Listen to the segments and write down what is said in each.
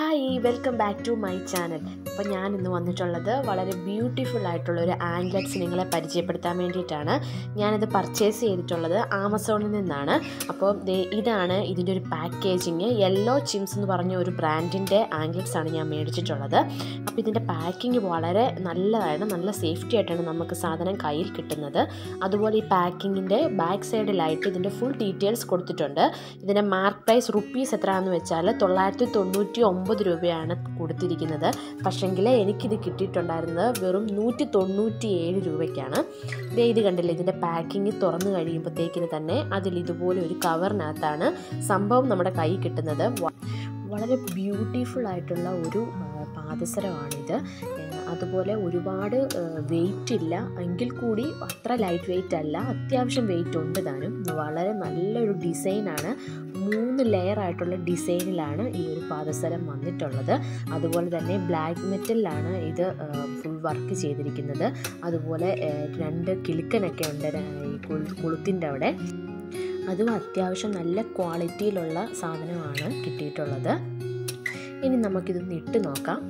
Hi welcome back to my channel. അപ്പോൾ ഞാൻ ഇന്ന് വന്നിട്ടുള്ളത് വളരെ ബ്യൂട്ടിഫുൾ ആയിട്ടുള്ളൊരു ആംഗ്ലറ്റ്സ് നിങ്ങളെ പരിചയപ്പെടുത്താൻ വേണ്ടിയിട്ടാണ്. ഞാനിത് പർച്ചേസ് ചെയ്തിട്ടുള്ളത് ആമസോണിൽ നിന്നാണ്. അപ്പോൾ ഇതാണ് ഇതിൻ്റെ ഒരു പാക്കേജിങ്. യെല്ലോ ചിംസ് എന്ന് പറഞ്ഞ ഒരു ബ്രാൻഡിൻ്റെ ആംഗ്ലറ്റ്സ് ആണ് ഞാൻ മേടിച്ചിട്ടുള്ളത്. അപ്പോൾ ഇതിൻ്റെ പാക്കിങ് വളരെ നല്ലതാണ്, നല്ല സേഫ്റ്റി ആയിട്ടാണ് നമുക്ക് സാധനം കയ്യിൽ കിട്ടുന്നത്. അതുപോലെ ഈ പാക്കിങ്ങിൻ്റെ ബാക്ക് സൈഡിലായിട്ട് ഇതിൻ്റെ ഫുൾ ഡീറ്റെയിൽസ് കൊടുത്തിട്ടുണ്ട്. ഇതിൻ്റെ മാർക്ക് പ്രൈസ് റുപ്പീസ് എത്രയാണെന്ന് വെച്ചാൽ 999 രൂപയാണ് കൊടുത്തിരിക്കുന്നത്. പക്ഷേങ്കിൽ എനിക്കിത് കിട്ടിയിട്ടുണ്ടായിരുന്നത് വെറും 197 രൂപയ്ക്കാണ്. ഇത് കണ്ടില്ലേ, ഇതിൻ്റെ പാക്കിങ് തുറന്നു കഴിയുമ്പോഴത്തേക്കിന് തന്നെ അതിൽ ഇതുപോലെ ഒരു കവറിനകത്താണ് സംഭവം നമ്മുടെ കൈ കിട്ടുന്നത്. വളരെ ബ്യൂട്ടിഫുൾ ആയിട്ടുള്ള ഒരു പാദസരമാണിത്. അതുപോലെ ഒരുപാട് വെയിറ്റ് ഇല്ല, എങ്കിൽ കൂടി അത്ര ലൈറ്റ് വെയിറ്റ് അല്ല, അത്യാവശ്യം വെയിറ്റ് ഉണ്ട് താനും. വളരെ നല്ലൊരു ഡിസൈനാണ്, 3 ലെയർ ആയിട്ടുള്ള ഡിസൈനിലാണ് ഈ ഒരു പാദസരം വന്നിട്ടുള്ളത്. അതുപോലെ തന്നെ ബ്ലാക്ക് മെറ്റലിലാണ് ഇത് ഫുൾ വർക്ക് ചെയ്തിരിക്കുന്നത്. അതുപോലെ 2 കിലുക്കനൊക്കെ ഉണ്ട് ഈ കുളുത്തിൻ്റെ അവിടെ. അതും അത്യാവശ്യം നല്ല ക്വാളിറ്റിയിലുള്ള സാധനമാണ് കിട്ടിയിട്ടുള്ളത്. ഇനി നമുക്കിതൊന്ന് ഇട്ട് നോക്കാം.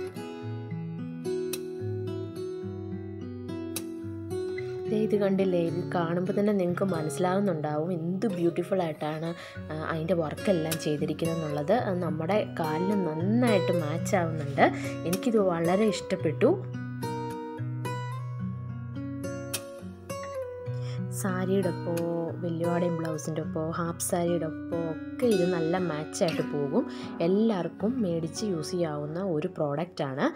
ഇത് കണ്ടില്ലേ, ഇത് കാണുമ്പോൾ തന്നെ നിങ്ങൾക്ക് മനസ്സിലാവുന്നുണ്ടാവും എന്ത് ബ്യൂട്ടിഫുൾ ആയിട്ടാണ് അതിൻ്റെ വർക്കെല്ലാം ചെയ്തിരിക്കുന്നത് എന്നുള്ളത്. നമ്മുടെ കാലിന് നന്നായിട്ട് മാച്ച് ആവുന്നുണ്ട്. എനിക്കിത് വളരെ ഇഷ്ടപ്പെട്ടു. സാരിയുടെ ഒപ്പോ, വെല്ലുവാടയും ബ്ലൗസിൻ്റെ ഒപ്പോ, ഹാഫ് സാരിയുടെ ഒപ്പോ ഒക്കെ ഇത് നല്ല മാച്ചായിട്ട് പോകും. എല്ലാവർക്കും മേടിച്ച് യൂസ് ചെയ്യാവുന്ന ഒരു പ്രോഡക്റ്റാണ്.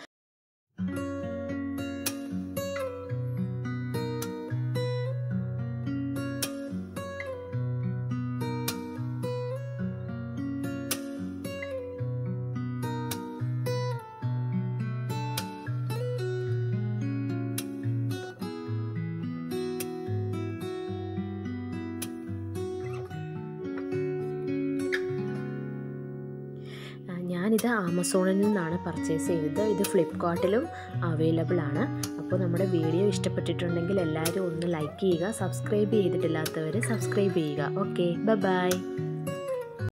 ഞാനിത് ആമസോണിൽ നിന്നാണ് പർച്ചേസ് ചെയ്തത്. ഇത് ഫ്ലിപ്കാർട്ടിലും അവൈലബിൾ ആണ്. അപ്പോൾ നമ്മുടെ വീഡിയോ ഇഷ്ടപ്പെട്ടിട്ടുണ്ടെങ്കിൽ എല്ലാവരും ഒന്ന് ലൈക്ക് ചെയ്യുക. സബ്സ്ക്രൈബ് ചെയ്തിട്ടില്ലാത്തവർ സബ്സ്ക്രൈബ് ചെയ്യുക. Okay, by.